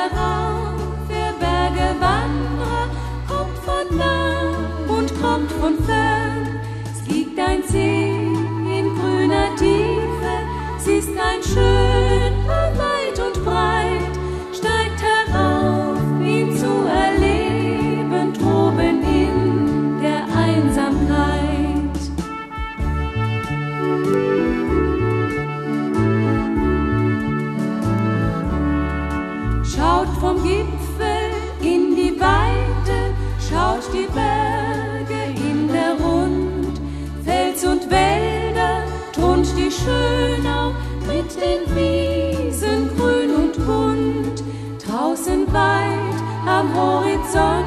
herauf, der Berge Wanderer, kommt von nah und kommt von fern. Es liegt ein See in grüner Tiefe, sie ist ein schöner, weit und breit, steigt herauf, ihn zu erleben, droben in der Einsamkeit. Schaut vom Gipfel in die Weite, schaut die Berge in der Rund, Fels und Wälder thront die Schönau mit den Wiesen grün und bunt. Draußen weit am Horizont